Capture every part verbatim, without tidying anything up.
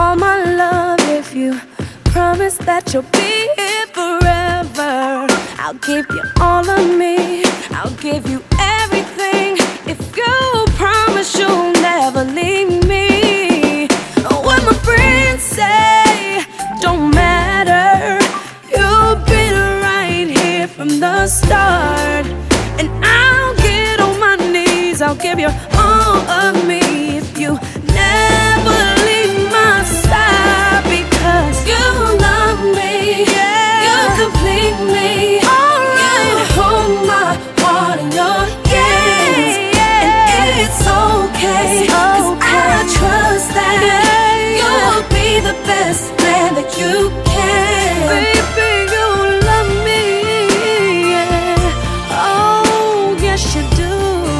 all my love if you promise that you'll be here forever. I'll give you all of me, I'll give you everything if you promise you'll never leave me. What my friends say don't matter, you've been right here from the start. And I'll get on my knees, I'll give you all of me if you never leave my side. Because you love me, yeah, you complete me, alright. You hold my heart in your hands, yeah, yeah. And it's okay, it's okay. 'Cause I trust that, yeah, you'll be the best man that you can. Baby, you love me, yeah. Oh, yes you do,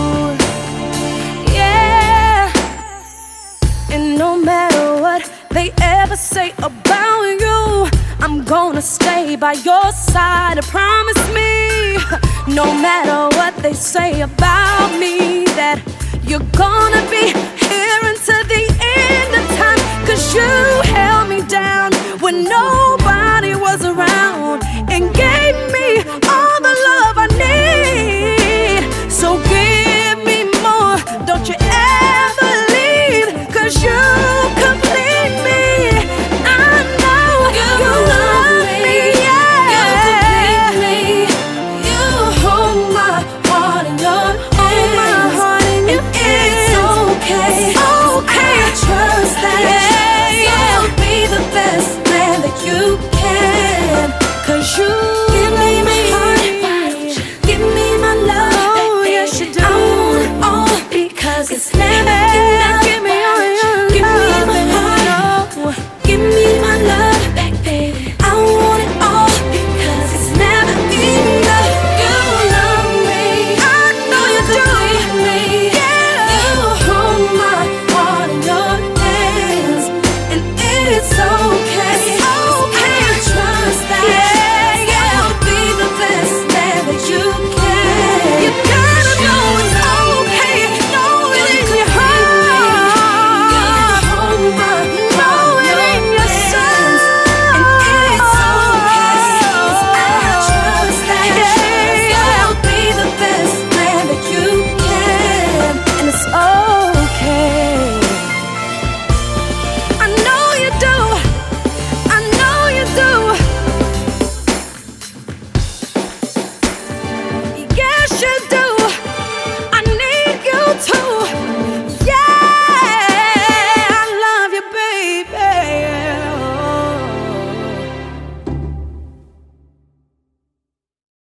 yeah. And no matter what they ever say about you, I'm gonna stay by your side. Promise me, no matter what they say about me, that you're gonna be here until the end of time. 'Cause you held me down when nobody was around and gave me all the love I need. So give me more, don't you ever leave, 'cause you complete me. I know you, you love me, yeah. You complete me. You hold my heart in your hands, my heart in your hands. It's okay, it's okay. I trust that, yeah, you'll be the best man that you can. 'Cause you give me my heart, give me my love, oh, yes you do. I want it all because it's never enough. Give me all your love, give me my heart, oh, give me my love back, baby. I want it all because it's never enough. You love me, I know you do, me, yeah. You hold my heart in your hands, and it's